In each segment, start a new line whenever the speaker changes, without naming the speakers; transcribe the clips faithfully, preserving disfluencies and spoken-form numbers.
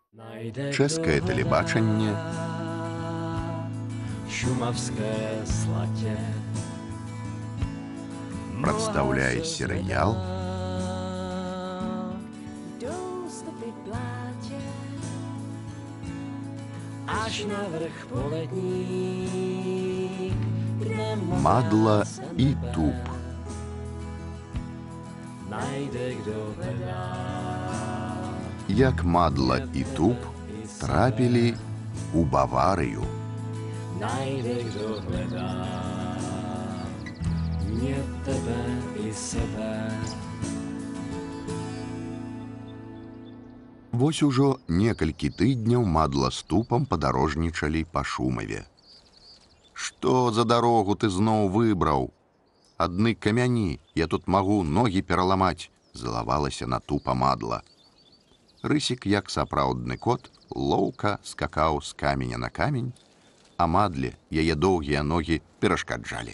Чэшскае тэлебачанне,
Шумавское слаке
прадстаўляе серыял
аж наверх полетní
«Мадла і туп».
найде кdo hledá
Як Мадла і туп трапілі у Баварыю.
najde kdo hledá mě, tebe i sebe.
Вось ужо некалькі тыдняў Мадла з тупам падарожнічалі па Шумаве. «Што за дарогу ты зноў выбраў? Адны камяні, я тут магу ногі пераламаць», — залавалася на тупа Мадла. Рысік, як сапраўдны кот, лоўка скакаў з каменя на камень, а Мадле яе доўгія ногі перашкаджалі.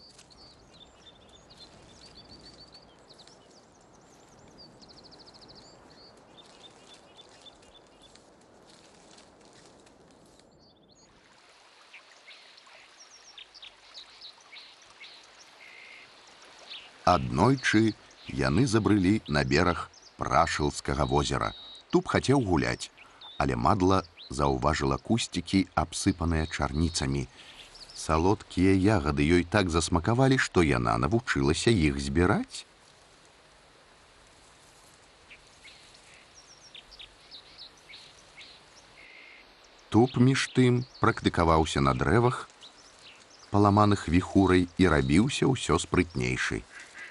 Аднойчы яны забрылі на бераг Прашылскага возера. Туп хацеў гуляць, але Мадла заўважыла кусцікі, абсыпаныя чарніцамі. Салодкія ягады ёй так засмакавалі, што яна навучылася іх збіраць. Туп між тым практыкаваўся на дрэвах, паламаных віхурай, і рабіўся ўсё спрытнейшы.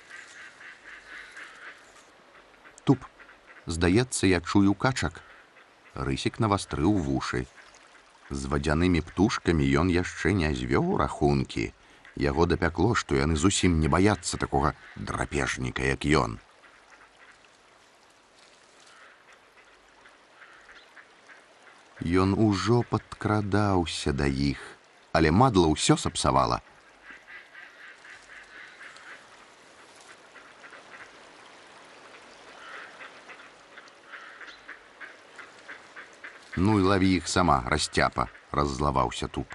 «Туп, здаецца, я чую качак». Рысік навастрыў вушы. З вадзянымі птушкамі ён яшчэ не звёў рахункі. Яго дапякло, што яны зусім не баяцца такога драпежніка, як ён. Ён ужо падкрадаўся да іх, але Мадла ўсё сапсавала. «Ну і лаві іх сама, расцяпа», — раззлаваўся туп.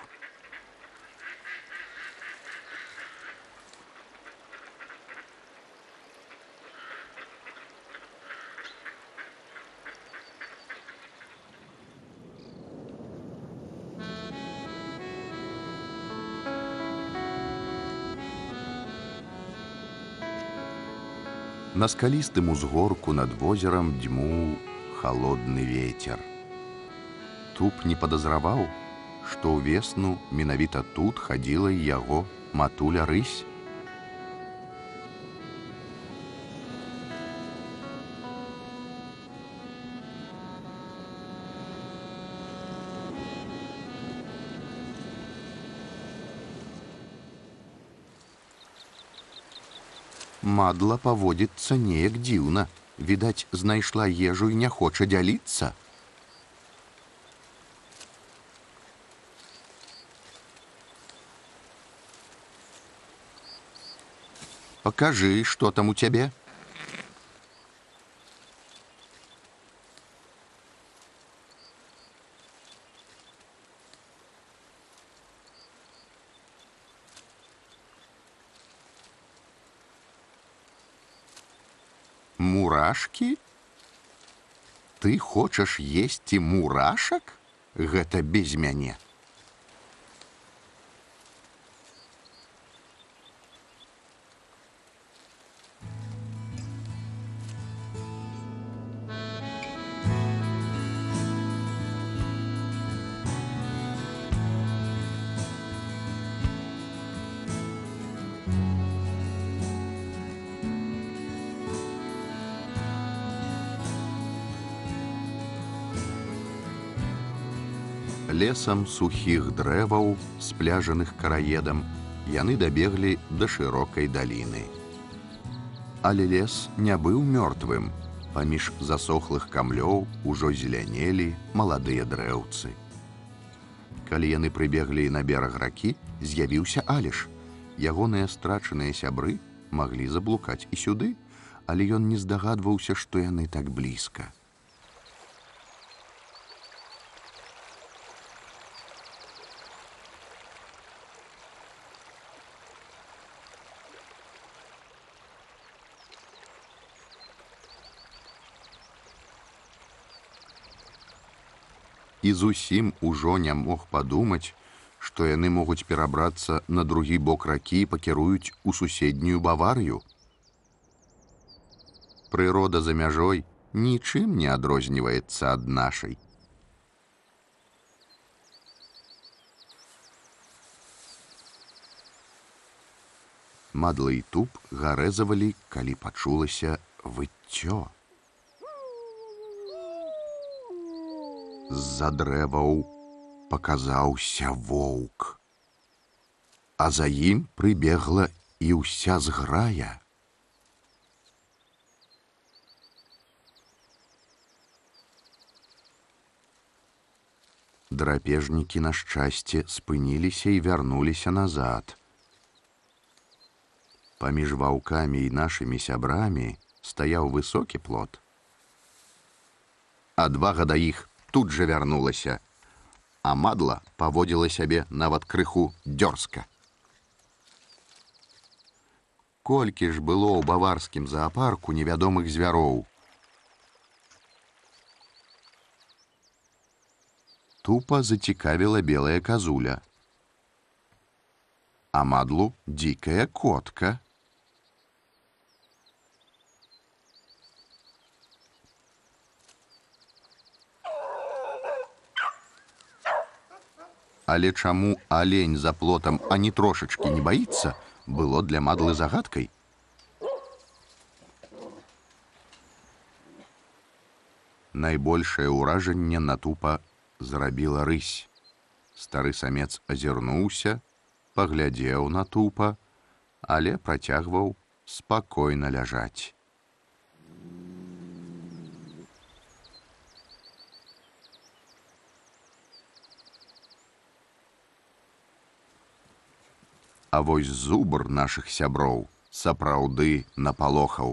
На скалістым узгорку над возерам дзьмуў халодны вецер. Туп не падазраваў, што ўвесну менавіта тут хадзіла і яго матуля Рысь. Мадла паводзіцца неяк дзіўна. Відаць, знайшла ежу і не хоча дзяліцца. «Покажи, что там у тебя». «Мурашки? Ты хочаш есці мурашак? Гэта без мяне». Лесам сухіх дрэваў, спляжаных караедам, яны дабеглі да шырокай даліны. Але лес не быў мёртвым. Паміж засохлых камлёў ужо зелянелі маладыя дрэўцы. Калі яны прыбеглі на бераг ракі, з'явіўся Аліш. Ягоныя страчаныя сябры маглі заблукаць і сюды, але ён не здагадваўся, што яны так блізка. і зусім ужо не мог падумаць, што яны могуць перабрацца на другі бок ракі і пакіруюць у суседнюю Баварыю. Прырода за мяжой нічым не адрозніваецца ад нашай. Мадла і туп гарэзавалі, калі пачулася выццё. З-за дрэваў паказаўся воўк, а за ім прыбегла і ўся зграя. Драпежнікі, на шчасце, спыніліся і вярнуліся назад. Паміж ваўкамі і нашымі сябрамі стаяў высокі плот. Адвага да іх тут жа вярнулася, а Мадла паводзіла сябе нават крыху дзёрзка. Колькі ж было ў баварскім заапарку невядомых звяроў. Тупа зацікавіла белая казуля, а Мадлу дзікая котка. Але чаму алень за плотам ані трошачкі не баіцца, было для Мадлы загадкай. Найбольшае ўражанне на тупа зрабіла рысь. Стары самец азірнуўся, паглядзеў на тупа, але працягваў спакойна ляжаць. А вось зубр нашых сяброў сапраўды напалохаў.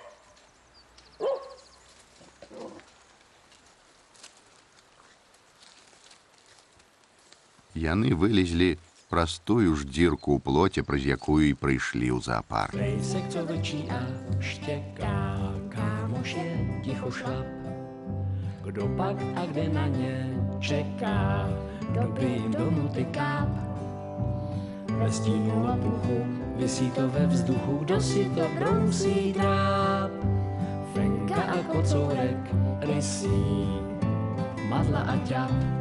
Яны вылезлі праз тую ж дзірку ў плоце, праз якую і прыйшлі ў заапарк.
Pejsek, co vrčí a štěká, kámoš je ticho šlap. Kdo pak a kde na ně čeká, dobrý jim domů ty káp. Ve stínu a puchu visí to ve vzduchu, kdo si to brousí dráp. Fenka a kocourek rysí, Madla a ťap.